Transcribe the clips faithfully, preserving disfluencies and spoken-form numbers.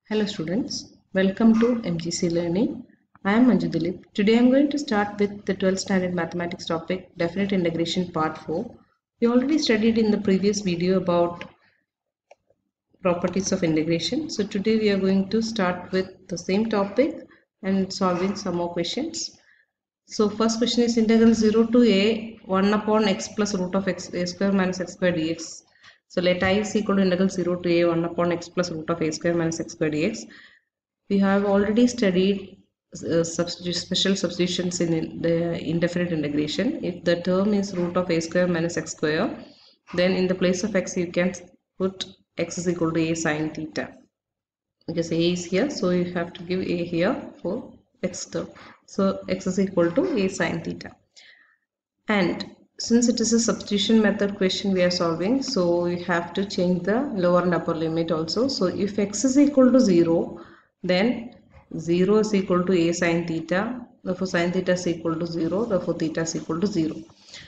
Hello students, welcome to M G C Learning. I am Manju Dilip. Today I am going to start with the twelfth standard mathematics topic, definite integration part four. We already studied in the previous video about properties of integration. So today we are going to start with the same topic and solving some more questions. So first question is integral zero to a one upon x plus root of x a square minus x square dx. So let I is equal to integral zero to a one upon x plus root of a square minus x square dx. We have already studied uh, substitute, special substitutions in the indefinite integration. If the term is root of a square minus x square, then in the place of x you can put x is equal to a sine theta. Because a is here, so you have to give a here for x term. So x is equal to a sine theta. And since it is a substitution method question we are solving, so we have to change the lower and upper limit also. So if x is equal to zero, then zero is equal to a sine theta, therefore sine theta is equal to zero, therefore theta is equal to zero.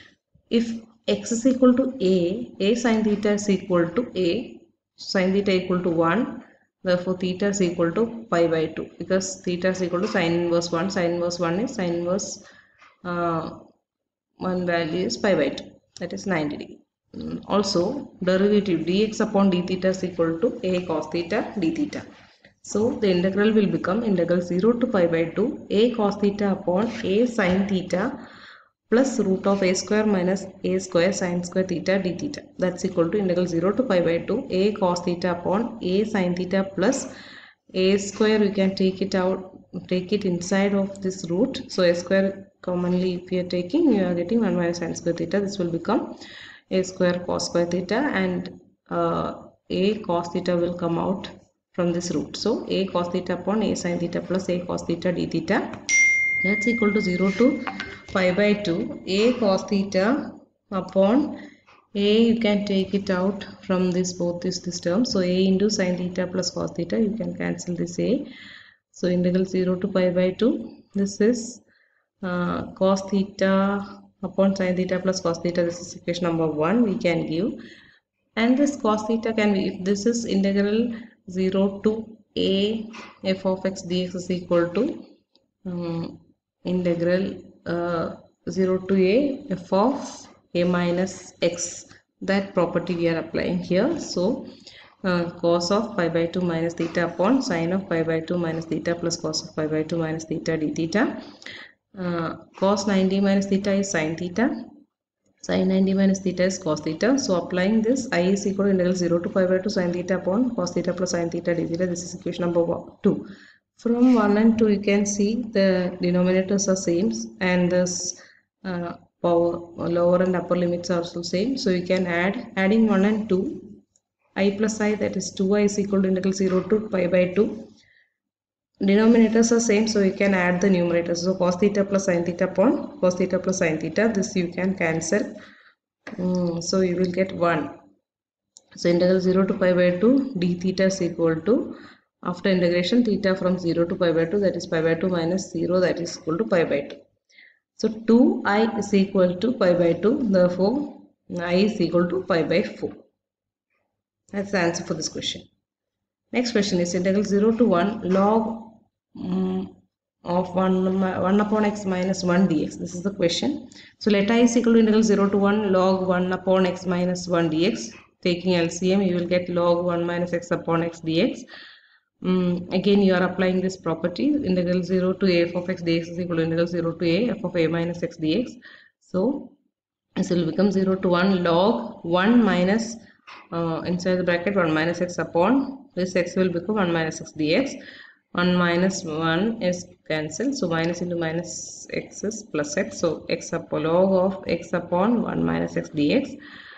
If x is equal to a, a sine theta is equal to a, sine theta equal to one, therefore theta is equal to pi by two, because theta is equal to sine inverse one, sine inverse one is sine inverse uh, one value is pi by two, that is ninety degree. Mm, also derivative dx upon d theta is equal to a cos theta d theta. So the integral will become integral zero to pi by two a cos theta upon a sin theta plus root of a square minus a square sin square theta d theta. That's equal to integral zero to pi by two a cos theta upon a sin theta plus a square, we can take it out, take it inside of this root. So a square commonly if you are taking, you are getting one minus sin square theta. This will become a square cos square theta, and uh, a cos theta will come out from this root. So a cos theta upon a sin theta plus a cos theta d theta, that's equal to zero to pi by two a cos theta upon a, you can take it out from this both this this term. So a into sin theta plus cos theta, you can cancel this a. So integral zero to pi by two, this is uh, cos theta upon sin theta plus cos theta. This is equation number one we can give, and this cos theta can be, if this is integral zero to a f of x dx is equal to um, integral uh, zero to a f of a minus x, that property we are applying here. So uh, cos of pi by two minus theta upon sine of pi by two minus theta plus cos of pi by two minus theta d theta. Uh, cos ninety minus theta is sine theta, sine ninety minus theta is cos theta. So applying this, I is equal to integral zero to pi by two sine theta upon cos theta plus sine theta d theta. This is equation number one, two. From one and two, you can see the denominators are same, and this uh, power lower and upper limits are also same. So you can add, adding one and two, I plus I, that is two I is equal to integral zero to pi by two. Denominators are same, so you can add the numerators. So cos theta plus sin theta upon cos theta plus sin theta, this you can cancel. Mm, so you will get one. So integral zero to pi by two d theta is equal to, after integration, theta from zero to pi by two, that is pi by two minus zero, that is equal to pi by two. So two I is equal to pi by two, therefore I is equal to pi by four. That's the answer for this question. Next question is integral zero to one log um, of one, one upon x minus one dx. This is the question. So let I is equal to integral zero to one log one upon x minus one dx. Taking L C M, you will get log one minus x upon x dx. Um, again you are applying this property, integral zero to a f of x dx is equal to integral zero to a f of a minus x dx. So this will become zero to one log one minus uh, inside the bracket one minus x upon this x will become one minus x dx. One minus one is cancelled, so minus into minus x is plus x. So x upon log of x upon one minus x dx.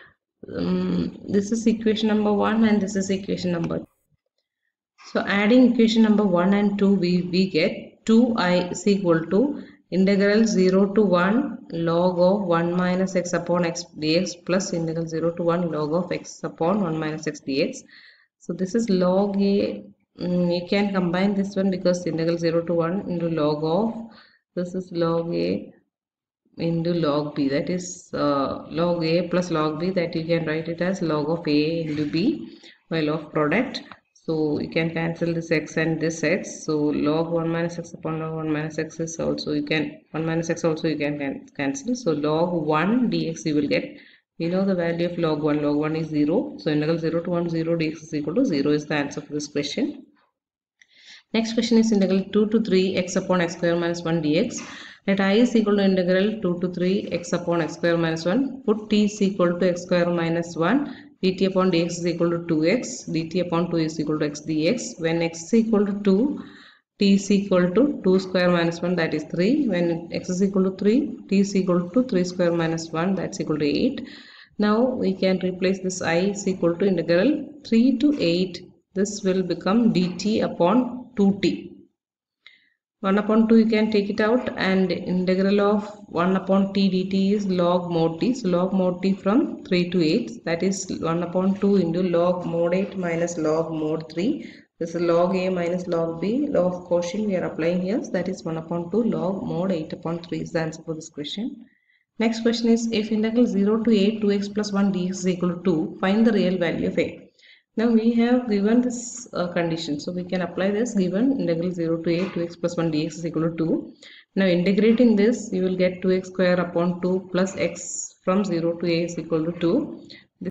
Um, this is equation number one, and this is equation number two. So adding equation number one and two, we, we get two I is equal to integral zero to one log of one minus x upon x dx plus integral zero to one log of x upon one minus x dx. So this is log a, um, you can combine this one because integral zero to one into log of, this is log a into log b, that is uh, log a plus log b, that you can write it as log of a into b by log of product. So you can cancel this x and this x. So log one minus x upon log one minus x is also you can one minus x also you can, can cancel. So log one dx you will get. We know the value of log one. Log one is zero. So integral zero to one zero dx is equal to zero is the answer for this question. Next question is integral two to three x upon x square minus one dx. Let I is equal to integral two to three x upon x square minus one. Put t is equal to x square minus one. Dt upon dx is equal to two x. Dt upon two is equal to x dx. When x is equal to two, t is equal to two square minus one, that is three. When x is equal to three, t is equal to three square minus one, that's equal to eight. Now we can replace this I is equal to integral three to eight. This will become dt upon two t. one upon two you can take it out, and integral of one upon t dt is log mod t. So log mod t from three to eight, that is one upon two into log mod eight minus log mod three. This is log a minus log b. Law of quotient we are applying here, so that is one upon two log mod eight upon three is the answer for this question. Next question is, if integral zero to eight two x plus one dx is equal to two, find the real value of a. Now we have given this uh, condition, so we can apply this. Given integral zero to eight two x plus one dx is equal to two. Now integrating this, you will get two x square upon two plus x from zero to a is equal to two.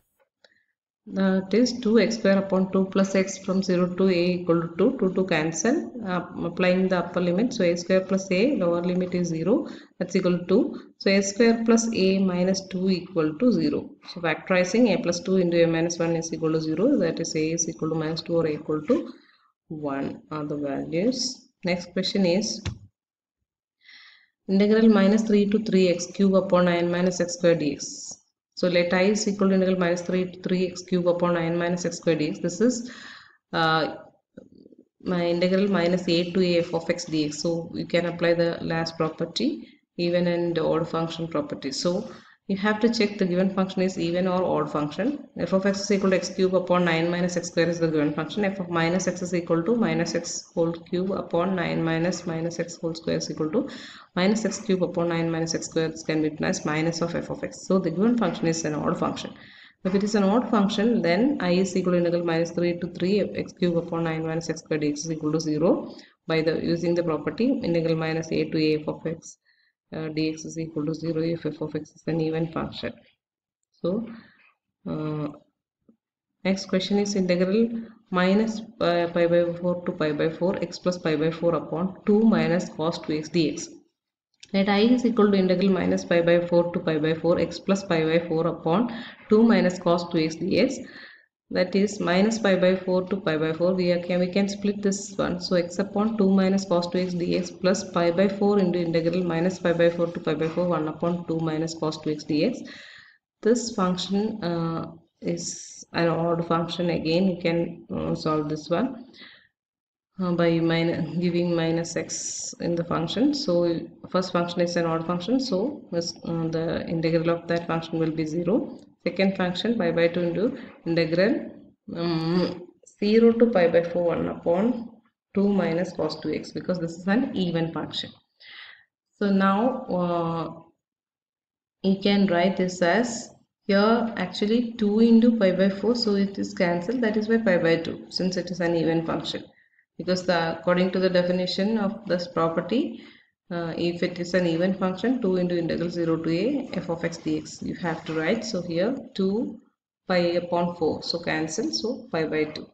That is two x square upon two plus x from zero to a equal to two. two to cancel, uh, applying the upper limit. So a square plus a, lower limit is zero, that's equal to two. So a square plus a minus two equal to zero. So factorizing, a plus two into a minus one is equal to zero. That is a is equal to minus two or a equal to one are the values. Next question is integral minus three to three x cube upon nine minus x square dx. So let I is equal to integral minus three to three x cube upon nine minus x square dx. This is uh, my integral minus a to a f of x dx. So you can apply the last property, even and odd function property. So you have to check the given function is even or odd function. F of x is equal to x cube upon nine minus x square is the given function. F of minus x is equal to minus x whole cube upon nine minus minus x whole square is equal to minus x cube upon nine minus x square. This can be written as minus of f of x. So the given function is an odd function. If it is an odd function, then I is equal to integral minus three to three x cube upon nine minus x square dx is equal to zero by the using the property integral minus a to a f of x uh, dx is equal to zero if f of x is an even function. So uh, next question is integral minus uh, pi by four to pi by four x plus pi by four upon two minus cos two x dx. Let I is equal to integral minus pi by four to pi by four x plus pi by four upon two minus cos two x dx. That is minus pi by four to pi by four. We can we can split this one. So x upon two minus cos two x dx plus pi by four into integral minus pi by four to pi by four one upon two minus cos two x dx. This function uh, is an odd function. Again, you can uh, solve this one uh, by minus, giving minus x in the function. So first function is an odd function, so this, uh, the integral of that function will be zero. Second function pi by two into integral um, zero to pi by four one upon two minus cos two x, because this is an even function. So now uh, you can write this as here actually two into pi by four, so it is cancelled, that is why pi by two, since it is an even function. Because the according to the definition of this property, uh, if it is an even function, two into integral zero to a f of x dx you have to write. So here two pi upon four, so cancel, so pi by two.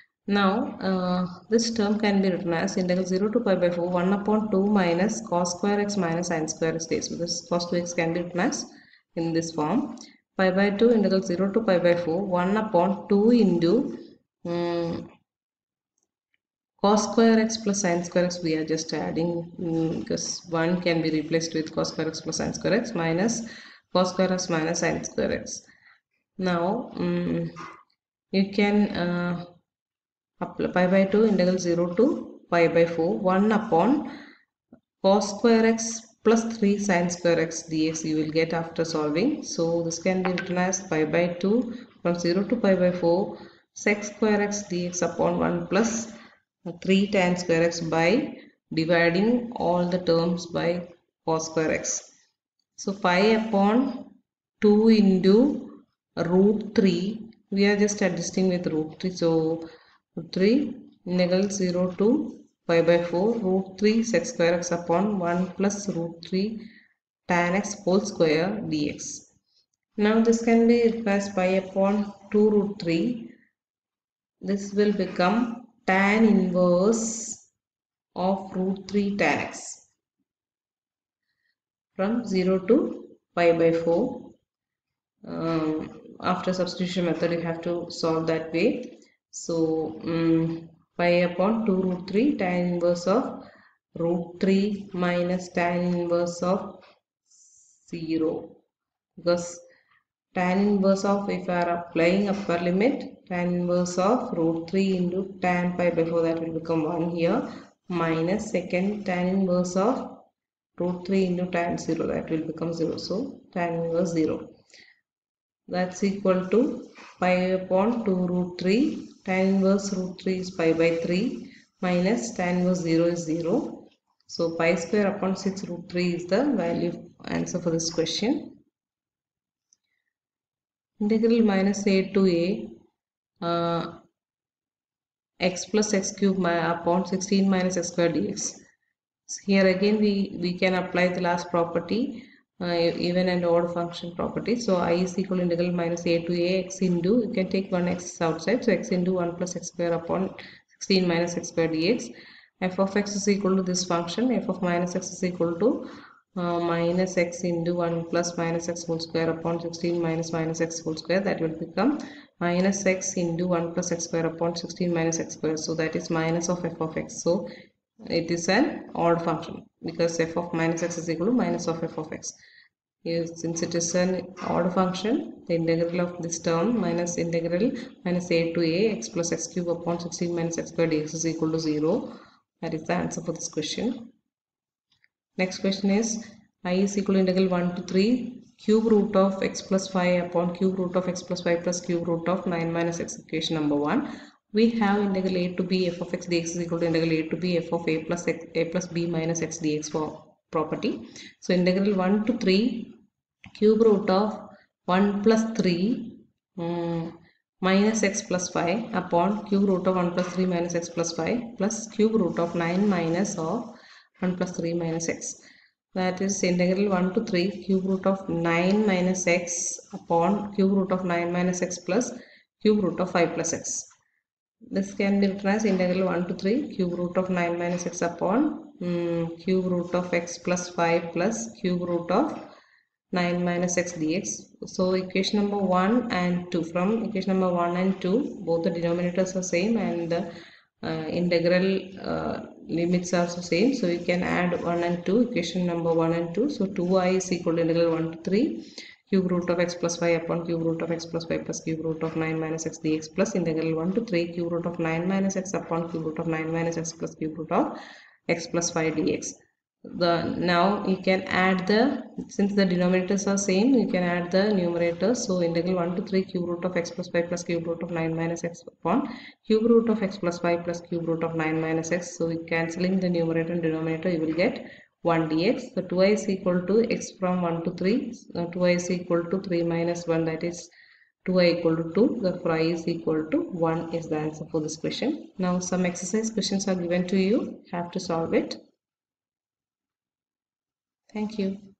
Now uh, this term can be written as integral zero to pi by four one upon two minus cos square x minus sin square x dx. So this cos two x can be written as in this form. Pi by two integral zero to pi by four one upon two into um, cos square x plus sin square x. We are just adding um, because one can be replaced with cos square x plus sin square x minus cos square x minus sin square x. Now um, you can uh, apply pi by two integral zero to pi by four one upon cos square x plus three sin square x dx you will get after solving. So this can be written as pi by two from zero to pi by four sec square x dx upon one plus three tan square x by dividing all the terms by cos square x. So pi upon two into root three, we are just adjusting with root three, so root three integral zero to pi by four root three sec square x upon one plus root three tan x whole square dx. Now this can be written as pi upon two root three. This will become tan inverse of root three tan x from zero to pi by four. Um, after substitution method you have to solve that way. So um, pi upon two root three tan inverse of root three minus tan inverse of zero, because tan inverse of, if I are applying upper limit, tan inverse of root three into tan pi by four, that will become one here, minus second tan inverse of root three into tan zero, that will become zero. So tan inverse zero, that's equal to pi upon two root three, tan inverse root three is pi by three, minus tan inverse zero is zero. So pi square upon six root three is the value answer for this question. Integral minus a to a uh, x plus x cube upon sixteen minus x square dx. So here again we, we can apply the last property, uh, even and odd function property. So I is equal to integral minus a to a x into, you can take one x outside, so x into one plus x square upon sixteen minus x square dx. F of x is equal to this function, f of minus x is equal to uh, minus x into one plus minus x whole square upon sixteen minus minus x whole square, that will become minus x into one plus x square upon sixteen minus x square. So that is minus of f of x. So it is an odd function because f of minus x is equal to minus of f of x. Here, since it is an odd function, the integral of this term minus integral minus a to a x plus x cube upon sixteen minus x square dx is equal to zero. That is the answer for this question. Next question is I is equal to integral one to three cube root of x plus five upon cube root of x plus five plus cube root of nine minus x, equation number one. We have integral a to b f of x dx is equal to integral a to b f of a plus x, a plus b minus x dx for property. So integral one to three cube root of one plus three um, minus x plus five upon cube root of one plus three minus x plus five plus cube root of nine minus of one plus three minus x. That is integral one to three cube root of nine minus x upon cube root of nine minus x plus cube root of five plus x. This can be written as integral one to three cube root of nine minus x upon um, cube root of x plus five plus cube root of nine minus x dx. So equation number one and two, from equation number one and two, both the denominators are same and the uh, integral uh, limits are also same. So we can add one and two, equation number one and two. So two i is equal to integral one to three cube root of x plus five upon cube root of x plus five plus cube root of nine minus x dx plus integral one to three cube root of nine minus x upon cube root of nine minus x plus cube root of x plus five dx. The now you can add the, since the denominators are same, you can add the numerators. So integral one to three cube root of x plus five plus cube root of nine minus x upon cube root of x plus five plus cube root of nine minus x. So cancelling the numerator and denominator, you will get one dx. So two i is equal to x from one to three. Uh, two i is equal to three minus one, that is two i equal to two. Therefore I is equal to one is the answer for this question. Now some exercise questions are given to you. You have to solve it. Thank you.